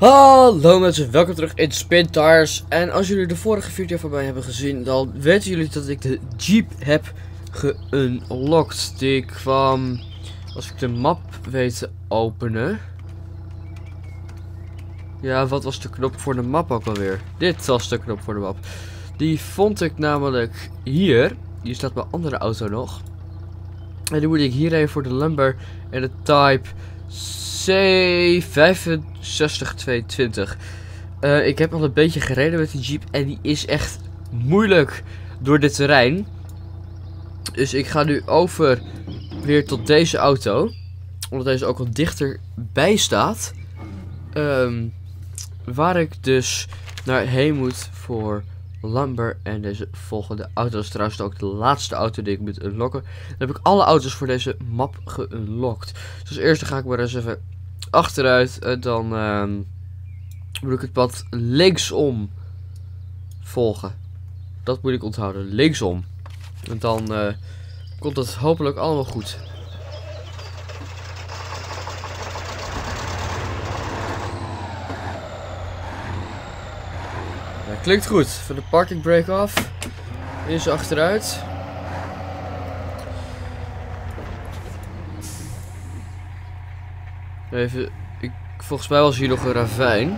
Hallo mensen, welkom terug in Spintires. En als jullie de vorige video van mij hebben gezien, dan weten jullie dat ik de Jeep heb geunlocked. Die kwam, als ik de map weet te openen. Ja, wat was de knop voor de map ook alweer? Dit was de knop voor de map. Die vond ik namelijk hier. Hier staat mijn andere auto nog. En die moet ik hierheen voor de Lumber en de Type C6522. Ik heb al een beetje gereden met die Jeep en die is echt moeilijk door dit terrein. Dus ik ga nu over weer tot deze auto. Omdat deze ook al dichterbij staat. Waar ik dus naar heen moet voor Lumber en deze volgende auto. Dat is trouwens ook de laatste auto die ik moet unlocken. Dan heb ik alle auto's voor deze map geunlocked. Dus als eerste ga ik maar eens even achteruit. En dan moet ik het pad linksom volgen. Dat moet ik onthouden. Linksom. En dan komt het hopelijk allemaal goed. Ja, klinkt goed. Van de parking brake af. Eens achteruit. Even. Volgens mij was hier nog een ravijn.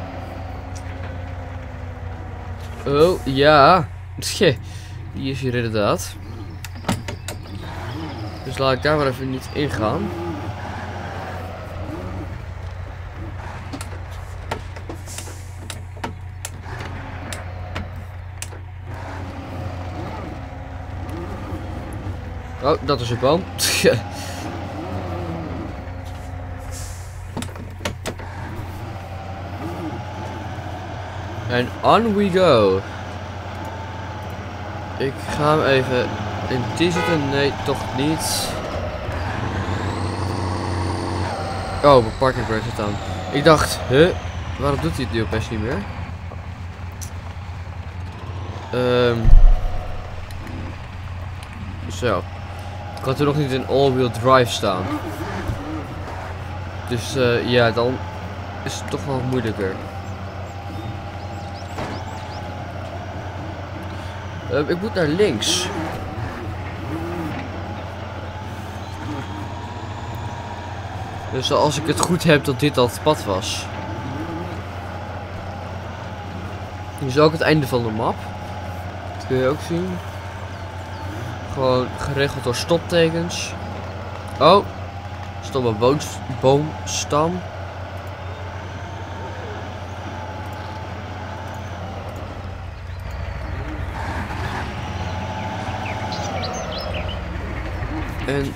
Oh, ja. Die is hier inderdaad. Dus laat ik daar maar even niet ingaan. Oh, dat is een boom. En on we go. Ik ga hem even in die zitten. Nee, toch niet. Oh, mijn parking brake zit aan. Ik dacht, waarom doet hij het nu opeens niet meer? Zo. Ik had er nog niet in all-wheel drive staan. Dus ja, dan is het toch wel moeilijker. Ik moet naar links. Dus als ik het goed heb dat dit al het pad was. Hier is ook het einde van de map. Dat kun je ook zien. Gewoon geregeld door stoptekens. Oh. Stop een boomstam. En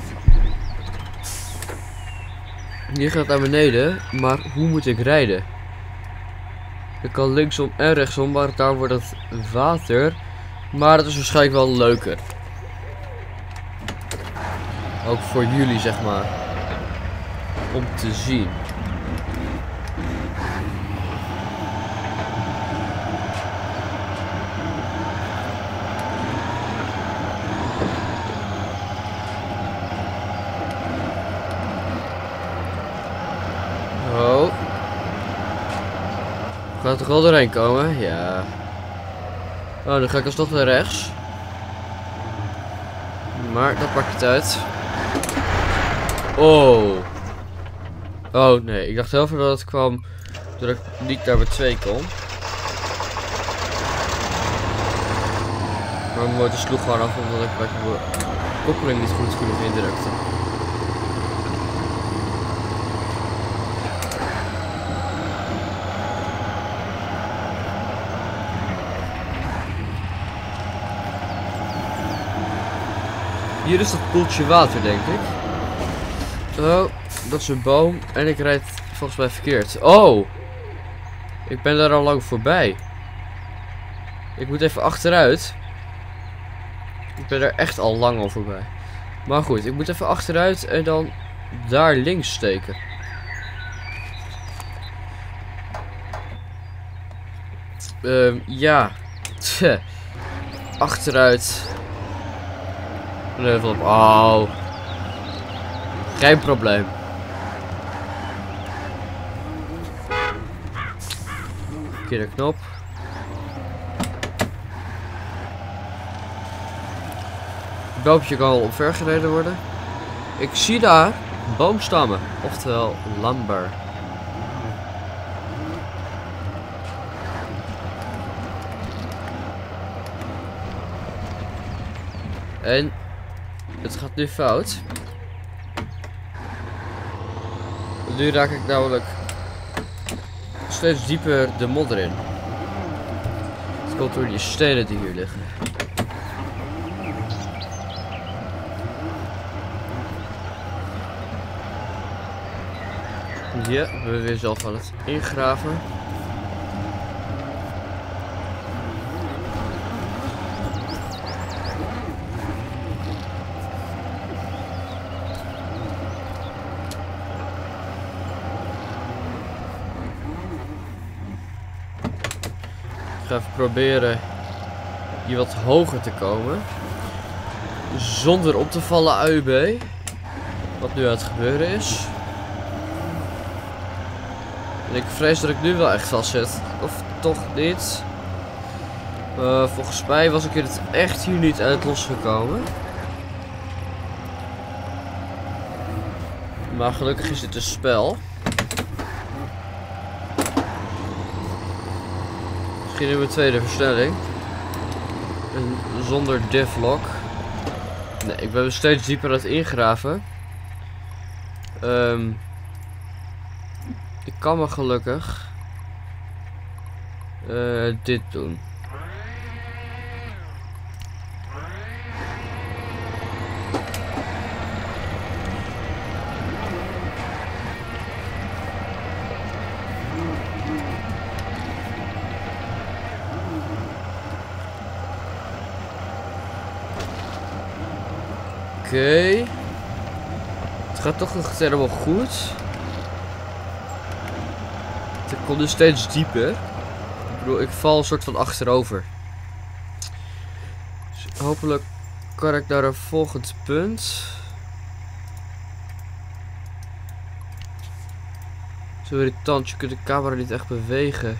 hier gaat het naar beneden, maar hoe moet ik rijden? Ik kan linksom en rechtsom, maar daar wordt het water. Maar het is waarschijnlijk wel leuker. Ook voor jullie, zeg maar. Om te zien. Oh. Gaat er wel doorheen komen? Ja. Oh, dan ga ik alsnog naar rechts. Maar dat maakt het uit. Oh. Oh nee, ik dacht heel veel dat het kwam doordat ik niet naar mijn 2 kon. Maar mijn motor sloeg gewoon af omdat ik mijn koppeling niet goed genoeg indrukte. Hier is dat poeltje water, denk ik. Oh, dat is een boom. En ik rijd volgens mij verkeerd. Oh! Ik ben daar al lang voorbij. Ik moet even achteruit. Ik ben er echt al lang al voorbij. Maar goed, ik moet even achteruit en dan daar links steken. Ja. Achteruit. Level op. Oh. Geen probleem. Verkeerde knop. Het boompje kan al omvergereden worden. Ik zie daar boomstammen, oftewel lumber. En het gaat nu fout. Nu raak ik namelijk steeds dieper de modder in. Het komt door die stenen die hier liggen. Ja, we zijn weer zelf aan het ingraven. Ik ga even proberen hier wat hoger te komen. Zonder op te vallen AUB. Wat nu aan het gebeuren is. En ik vrees dat ik nu wel echt vast zit. Of toch niet. Volgens mij was ik het echt hier niet uit losgekomen. Maar gelukkig is dit een spel. Misschien in mijn tweede versnelling. En zonder divlock. Nee, ik ben steeds dieper aan het ingraven. Ik kan maar gelukkig dit doen. Oké. Het gaat toch nog helemaal goed. Het komt dus steeds dieper. Ik bedoel, ik val een soort van achterover. Dus hopelijk kan ik naar een volgend punt. Zo irritant, je kunt de camera niet echt bewegen.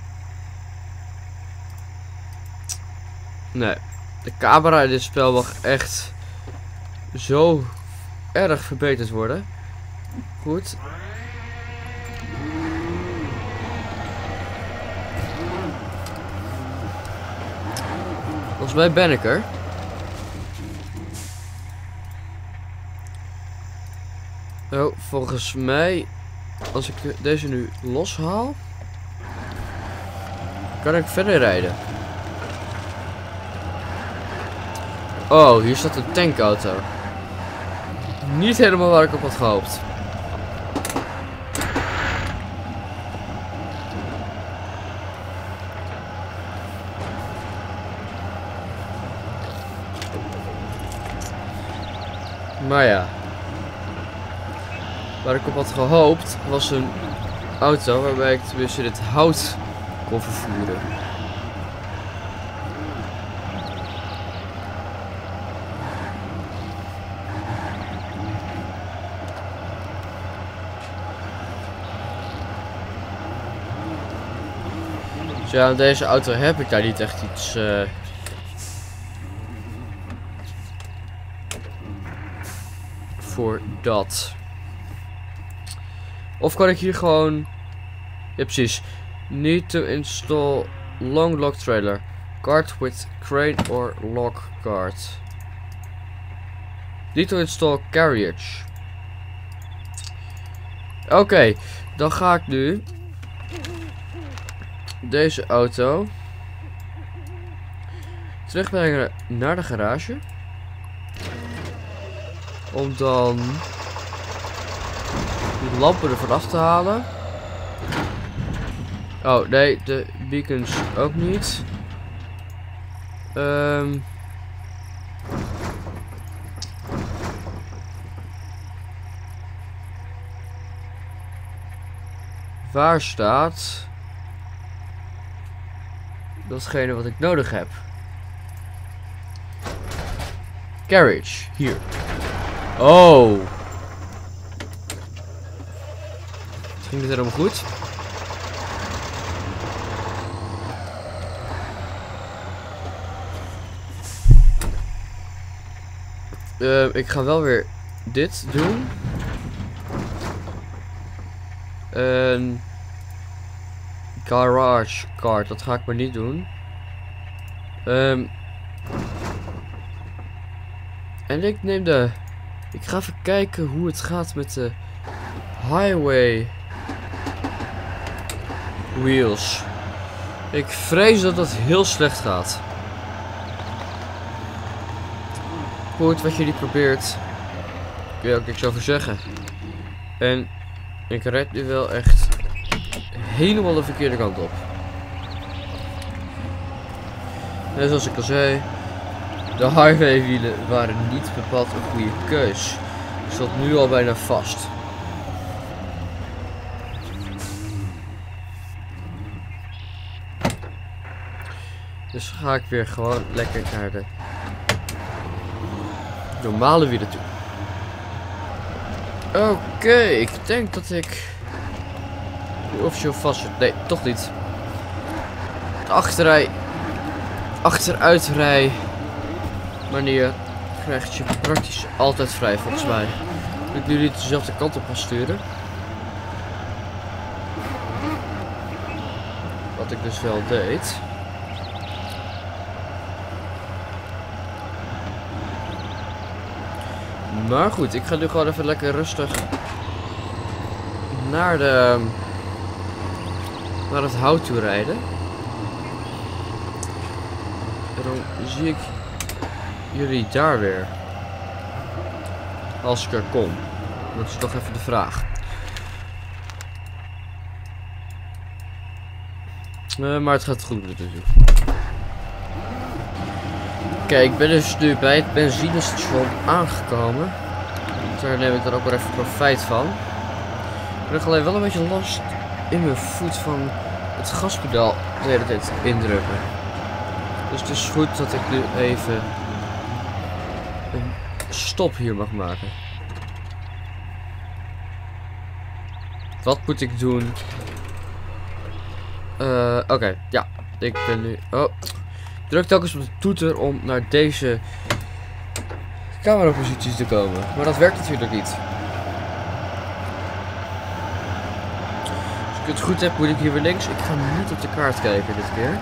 Nee, de camera in dit spel mag echt zo erg verbeterd worden. Goed. Volgens mij ben ik er. Oh, volgens mij, als ik deze nu loshaal, kan ik verder rijden. Oh, hier staat een tankauto. Niet helemaal waar ik op had gehoopt. Maar ja. Waar ik op had gehoopt was een auto waarbij ik tenminste dit hout kon vervoeren. Dus ja, aan deze auto heb ik daar niet echt iets voor dat. Of kan ik hier gewoon... Ja, precies. Need to install long lock trailer. Cart with crane or lock cart. Need to install carriage. Oké, dan ga ik nu deze auto terugbrengen naar de garage. Om dan de lampen ervan af te halen. Oh nee, de beacons ook niet. Waar staat datgene wat ik nodig heb? Carriage, hier. Oh. Het ging dit helemaal goed. Ik ga wel weer dit doen. Een garage card, dat ga ik maar niet doen. En ik neem de... Ik ga even kijken hoe het gaat met de highway wheels. Ik vrees dat dat heel slecht gaat. Goed, wat jullie probeert. Ik wil ook niks over zeggen. En ik red nu wel echt helemaal de verkeerde kant op. En zoals ik al zei, de highwaywielen waren niet bepaald een goede keus. Ik zat nu al bijna vast. Dus ga ik weer gewoon lekker naar de normale wielen toe. Oké, ik denk dat ik nu officieel vast zit. Nee, toch niet. De achteruitrij manier krijgt je praktisch altijd vrij, volgens mij. Ik nu niet dezelfde kant op gaan sturen. Wat ik dus wel deed. Maar goed, ik ga nu gewoon even lekker rustig naar het hout toe rijden. En dan zie ik jullie daar weer. Als ik er kom. Dat is toch even de vraag. Maar het gaat goed natuurlijk. Kijk, ik ben dus nu bij het benzinestation aangekomen. Daar neem ik dan ook wel even profijt van. Ik krijg alleen wel een beetje last in mijn voet van het gaspedaal de hele tijd indrukken. Dus het is goed dat ik nu even een stop hier mag maken. Wat moet ik doen? Oké, ja. Ik ben nu... Oh. Druk telkens op de toeter om naar deze cameraposities te komen. Maar dat werkt natuurlijk niet. Als ik het goed heb, moet ik hier weer links. Ik ga niet op de kaart kijken dit keer.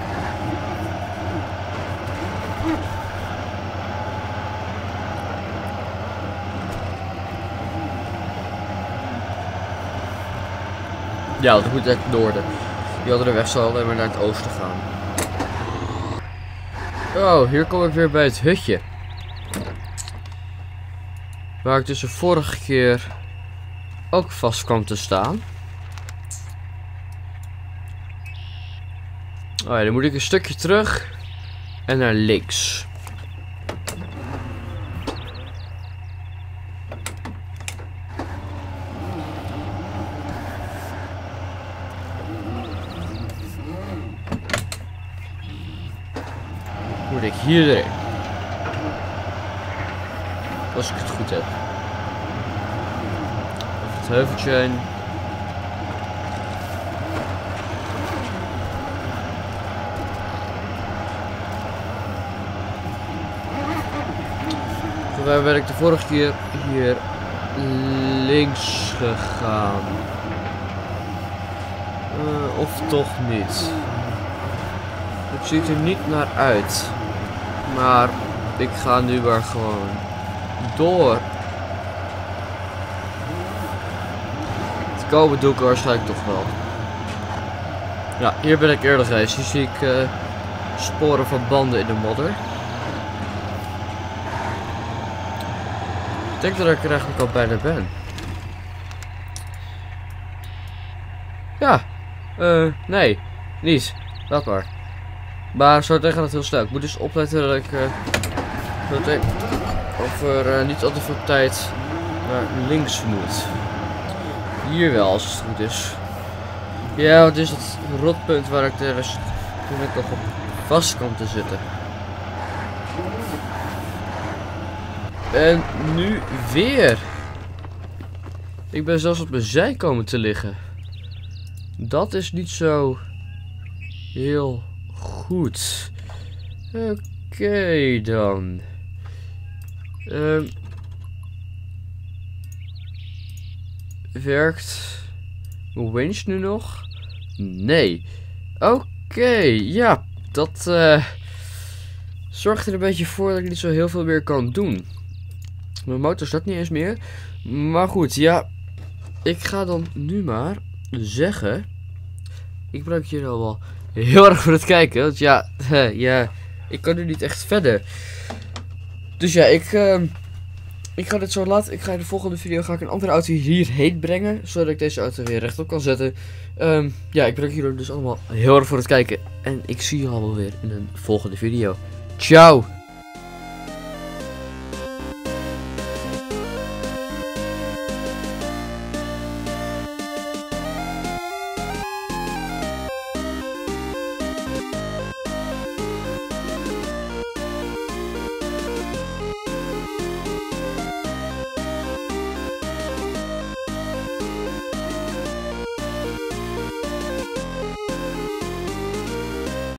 Ja, dat moet echt het noorden. Die andere weg zal alleen maar naar het oosten gaan. Oh, hier kom ik weer bij het hutje. Waar ik dus de vorige keer ook vast kwam te staan. Oh ja, dan moet ik een stukje terug en naar links. Moet ik hier erin. Als ik het goed heb. Even het heuveltje heen. Waar ben ik de vorige keer hier links gegaan? Of toch niet? Het ziet er niet naar uit. Maar ik ga nu maar gewoon door. Het komen doe ik waarschijnlijk toch wel. Ja, hier ben ik eerder geweest. Hier zie ik sporen van banden in de modder. Ik denk dat ik er eigenlijk al bijna ben. Ja, nee, niet. Laat maar. Maar zo tegen het heel snel. Ik moet dus opletten dat ik over niet al te veel tijd naar links moet. Hier wel, als het goed is. Ja, wat is dat rotpunt waar ik de rest toen ik nog op vast kwam te zitten. En nu weer. Ik ben zelfs op mijn zij komen te liggen. Dat is niet zo heel goed. Oké dan. Werkt mijn winch nu nog? Nee. Oké, ja, dat zorgt er een beetje voor dat ik niet zo heel veel meer kan doen. Mijn motor staat niet eens meer. Maar goed, ja. Ik ga dan nu maar zeggen. Ik bedank jullie al wel heel erg voor het kijken. Want ja, ja, ik kan nu niet echt verder. Dus ja, ik ga dit zo laten. Ik ga in de volgende video een andere auto hierheen brengen. Zodat ik deze auto weer rechtop kan zetten. Ja, ik bedank jullie dus allemaal heel erg voor het kijken. En ik zie jullie allemaal weer in een volgende video. Ciao!